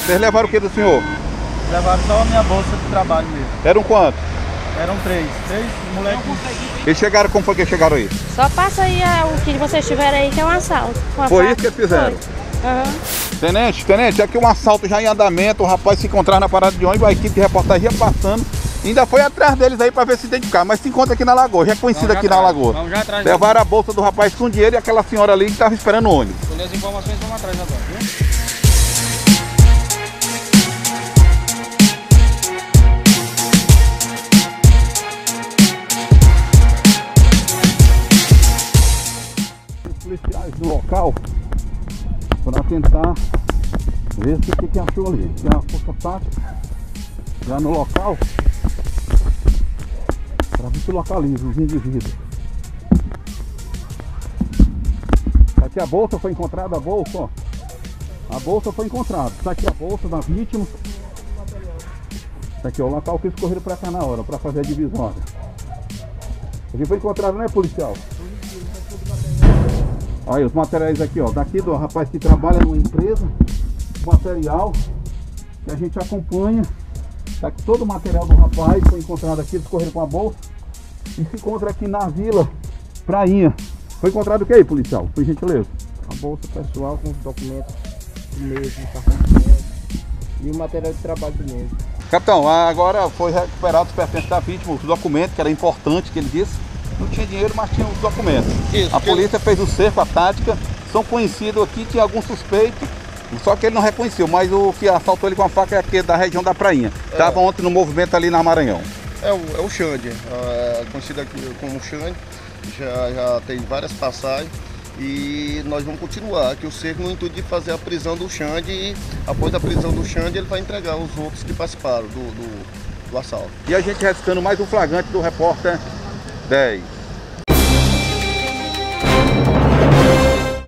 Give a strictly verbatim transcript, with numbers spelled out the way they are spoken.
Vocês levaram o que do senhor? Levaram só a minha bolsa de trabalho mesmo. Eram quantos? Eram três. Três moleques. Eles chegaram, como foi que chegaram aí? Só passa aí é, o que vocês tiveram aí, que é um assalto. Uma Foi faca. isso que eles fizeram? Uhum. Tenente, tenente, aqui um assalto já em andamento, o rapaz se encontrar na parada de ônibus, a equipe de reportagem ia passando, ainda foi atrás deles aí para ver se identificar, mas se encontra aqui na Lagoa, já é conhecido aqui na Lagoa. Vamos já atrás. Levaram a bolsa do rapaz com dinheiro e aquela senhora ali que estava esperando o ônibus. Com as informações, vamos atrás agora, viu? Policiais do local para tentar ver o que, que achou ali. Tem a força tática já no local para ver se localiza os indivíduos. Aqui a bolsa foi encontrada, a bolsa, ó. A bolsa foi encontrada. Está aqui a bolsa da vítima. Está aqui ó, o local que eles correram para cá na hora, para fazer a divisória. Aqui foi encontrado, né, policial? Olha os materiais aqui, ó, daqui do rapaz que trabalha numa empresa, material que a gente acompanha, tá aqui todo o material do rapaz, foi encontrado aqui, eles correram com a bolsa e se encontra aqui na Vila Prainha. Foi encontrado o que aí, policial? Por gentileza? A bolsa pessoal com os documentos do mesmo, cartão de crédito e o material de trabalho do mesmo. Capitão, agora foi recuperado os pertences da vítima, os documentos, que era importante, que ele disse. Não tinha dinheiro, mas tinha os documentos. Isso, a polícia fez o cerco, a tática. São conhecidos aqui, tinha algum suspeito, só que ele não reconheceu. Mas o que assaltou ele com a faca é aqui da região da Prainha. Estava é. ontem no movimento ali na Maranhão. É o, é o Xande, é conhecido aqui como Xande. Já, já tem várias passagens. E nós vamos continuar aqui o cerco no intuito de fazer a prisão do Xande. E após a prisão do Xande, ele vai entregar os outros que participaram do, do, do assalto. E a gente registrando mais um flagrante do repórter dez.